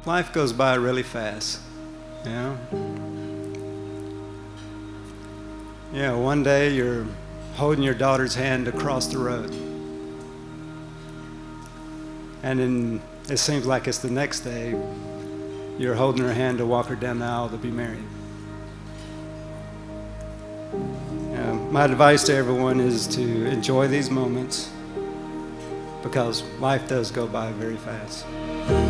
Life goes by really fast, you know? Yeah, one day you're holding your daughter's hand across the road. And then it seems like it's the next day you're holding her hand to walk her down the aisle to be married. My advice to everyone is to enjoy these moments because life does go by very fast.